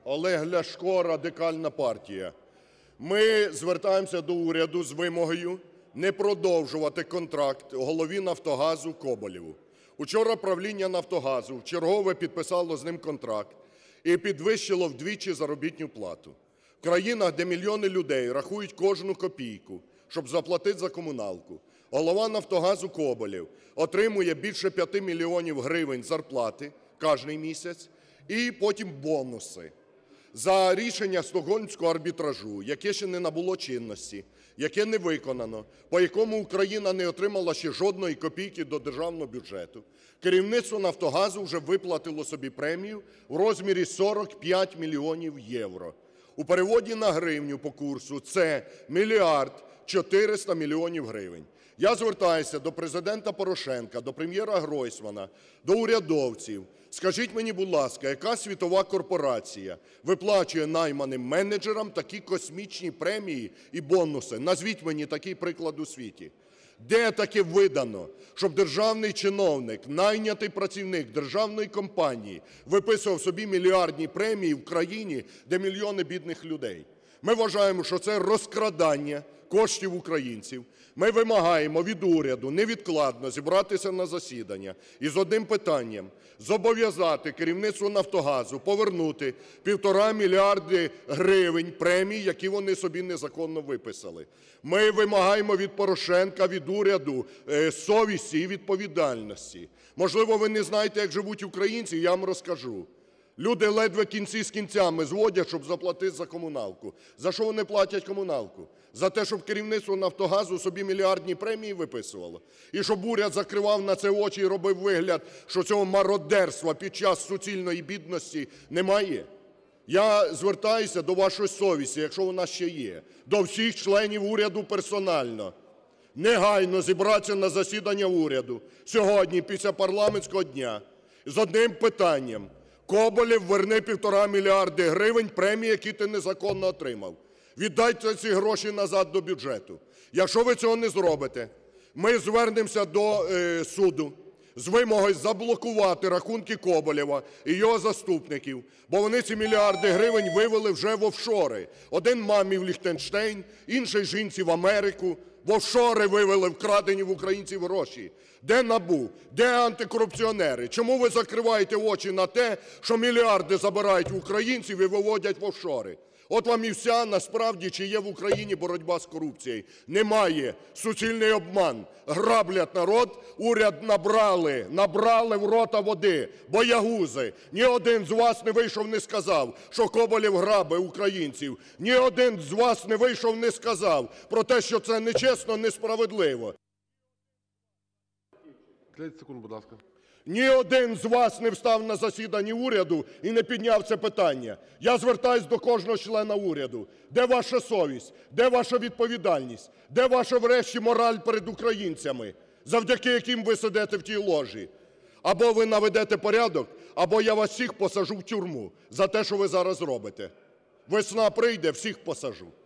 Олег Ляшко, Радикальна партія. Ми звертаємося до уряду з вимогою не продовжувати контракт голові "Нафтогазу" Коболєву. Учора правління "Нафтогазу" вчергове підписало з ним контракт і підвищило вдвічі заробітну плату. В країнах, де мільйони людей рахують кожну копійку, щоб заплатити за комуналку, голова "Нафтогазу" Коболєв отримує більше 5 мільйонів гривень зарплати кожний місяць і потім бонуси. За рішення Стокгольмського арбітражу, яке ще не набуло чинності, яке не виконано, по якому Україна не отримала ще жодної копійки до державного бюджету, керівництво "Нафтогазу" вже виплатило собі премію в розмірі 45 мільйонів євро. У переводі на гривню по курсу це 1 мільярд 400 мільйонів гривень. Я звертаюся до Президента Порошенка, до Прем'єра Гройсмана, до урядовців. Скажіть мені, будь ласка, яка світова корпорація виплачує найманим менеджерам такі космічні премії і бонуси? Назвіть мені такий приклад у світі. Де таке видано, щоб державний чиновник, найнятий працівник державної компанії виписував собі мільярдні премії в країні, де мільйони бідних людей? Ми вважаємо, що це розкрадання коштів українців. Ми вимагаємо від уряду невідкладно зібратися на засідання із одним питанням: зобов'язати керівництво "Нафтогазу" повернути 1,5 мільярди гривень премій, які вони собі незаконно виписали. Ми вимагаємо від Порошенка, від уряду совісті і відповідальності. Можливо, ви не знаєте, як живуть українці, я вам розкажу. Люди ледве кінці з кінцями зводять, щоб заплатити за комуналку. За що вони платять комуналку? За те, щоб керівництво "Нафтогазу" собі мільярдні премії виписувало? І щоб уряд закривав на це очі і робив вигляд, що цього мародерства під час суцільної бідності немає? Я звертаюся до вашої совісті, якщо вона ще є, до всіх членів уряду персонально. Негайно зібратися на засідання уряду сьогодні, після парламентського дня, з одним питанням: Коболєв, верни 1,5 мільярди гривень премії, які ти незаконно отримав. Віддайте ці гроші назад до бюджету. Якщо ви цього не зробите, ми звернемося до суду з вимогою заблокувати рахунки Коболєва і його заступників, бо вони ці мільярди гривень вивели вже в офшори. Один мамі в Ліхтенштейн, інший жінці в Америку. В офшори вивели вкрадені в українців гроші. Де НАБУ? Де антикорупціонери? Чому ви закриваєте очі на те, що мільярди забирають в українців і виводять в офшори? От вам і вся, насправді, чи є в Україні боротьба з корупцією. Немає. Суцільний обман. Граблять народ, уряд набрали в рота води, боягузи. Ні один з вас не вийшов, не сказав, що Коболєв грабить українців. Ні один з вас не вийшов, не сказав про те, що це нечесно, несправедливо. 30 секунд, будь ласка. Ні один з вас не встав на засіданні уряду і не підняв це питання. Я звертаюсь до кожного члена уряду. Де ваша совість? Де ваша відповідальність? Де ваша, врешті, мораль перед українцями, завдяки яким ви сидите в тій ложі? Або ви наведете порядок, або я вас всіх посаджу в тюрму за те, що ви зараз робите. Весна прийде, всіх посаджу.